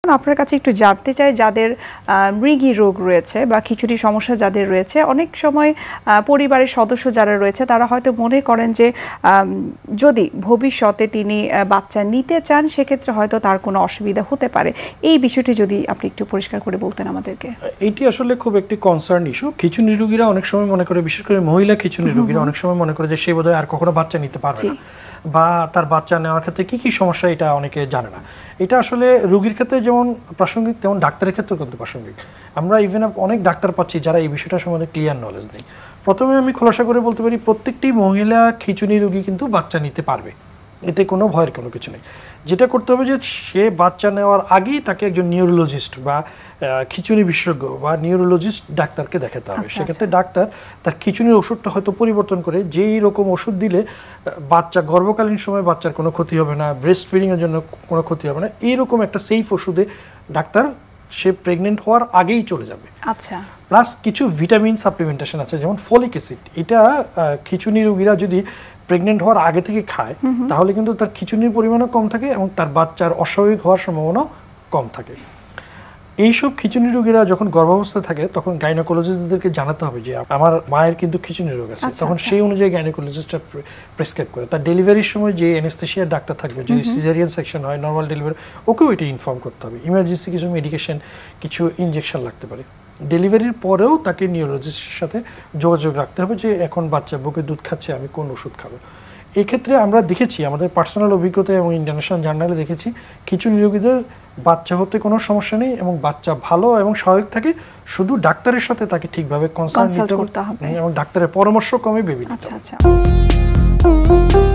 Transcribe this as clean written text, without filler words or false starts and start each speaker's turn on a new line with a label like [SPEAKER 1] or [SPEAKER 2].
[SPEAKER 1] আপনার কাছে একটু জানতে চাই, যাদের মৃগী রোগ রয়েছে বা খিচুড়ি সমস্যা যাদের রয়েছে, অনেক সময় পরিবারের সদস্য যারা রয়েছে তারা হয়তো মনে করেন যে যদি ভবিষ্যতে তিনি বাচ্চা নিতে চান সেক্ষেত্রে হয়তো তার কোনো অসুবিধা হতে পারে। এই বিষয়টি যদি আপনি একটু পরিষ্কার করে বলতেন আমাদেরকে।
[SPEAKER 2] এটি আসলে খুব একটি কনসার্ন ইস্যু। খিচুড়ি রোগীরা অনেক সময় মনে করে, বিশেষ করে মহিলা খিচুড়ি রোগীরা অনেক সময় মনে করে যে সে বোধহয় আর কখনো বাচ্চা নিতে পারবে না, বা তার বাচ্চা নেওয়ার ক্ষেত্রে কি কি সমস্যা এটা অনেকে জানে না। এটা আসলে রোগীর ক্ষেত্রে যেমন প্রাসঙ্গিক তেমন ডাক্তারের ক্ষেত্রেও কিন্তু প্রাসঙ্গিক। আমরা ইভেন অনেক ডাক্তার পাচ্ছি যারা এই বিষয়টা সম্বন্ধে ক্লিয়ার নলেজ নেই। প্রথমে আমি খোলাসা করে বলতে পারি, প্রত্যেকটি মহিলা খিচুড়ি রোগী কিন্তু বাচ্চা নিতে পারবে, এতে কোনো ভয়ের কোনো কিছু নেই। যেটা করতে হবে যে সে বাচ্চা নেওয়ার আগেই তাকে একজন নিউরোলজিস্ট বা খিচুড়ি বিশেষজ্ঞ বা নিউরোলজিস্ট ডাক্তারকে দেখাতে হবে। সেক্ষেত্রে ডাক্তার তার খিচুড়ির ওষুধটা হয়তো পরিবর্তন করে যেই রকম ওষুধ দিলে বাচ্চা গর্ভকালীন সময় বাচ্চার কোনো ক্ষতি হবে না, ব্রেস্ট ফিডিংয়ের জন্য কোনো ক্ষতি হবে না, এইরকম একটা সেফ ওষুধে ডাক্তার সে প্রেগনেন্ট হওয়ার আগেই চলে যাবে।
[SPEAKER 1] আচ্ছা।
[SPEAKER 2] প্লাস কিছু ভিটামিন সাপ্লিমেন্টেশন আছে, যেমন ফলিক অ্যাসিড। এটা খিচুড়ি রোগীরা যদি প্রেগনেন্ট হওয়ার আগে থেকে খায় তাহলে কিন্তু তার খিচুড়ির পরিমাণও কম থাকে এবং তার বাচ্চার অস্বাভাবিক হওয়ার সম্ভাবনাও কম থাকে। এইসব খিচুড়ি রোগীরা যখন গর্ভাবস্থায় থাকে তখন গাইনোকোলজিস্টদেরকে জানাতে হবে যে আমার মায়ের কিন্তু খিচুড়ি রোগ আছে। তখন সেই অনুযায়ী গাইনোকোলজিস্টরা প্রেসক্রাইব করে। তার ডেলিভারির সময় যে অ্যানেস্থেশিয়ার ডাক্তার থাকবে, যদি সিজারিয়ান সেকশন হয়, নর্মাল ডেলিভারি, ওকেও এটা ইনফর্ম করতে হবে। ইমার্জেন্সি কিছু মেডিকেশন, কিছু ইনজেকশন লাগতে পারে। ডেলিভারির পরেও তাকে নিউরোলজিস্টের সাথে যোগাযোগ রাখতে হবে যে এখন বাচ্চা বুকে দুধ খাচ্ছে, আমি কোন ওষুধ খাবো। এই ক্ষেত্রে আমরা দেখেছি, আমাদের পার্সোনাল অভিজ্ঞতা এবং ইন্টারন্যাশনাল জার্নালে দেখেছি, খিচুড়ি রোগীদের বাচ্চা হতে কোনো সমস্যা নেই এবং বাচ্চা ভালো এবং স্বাভাবিক থাকে। শুধু ডাক্তারের সাথে তাকে ঠিকভাবে কনসাল্ট নিতে হবে এবং ডাক্তারের পরামর্শ ক্রমে বেবি নিতে হবে।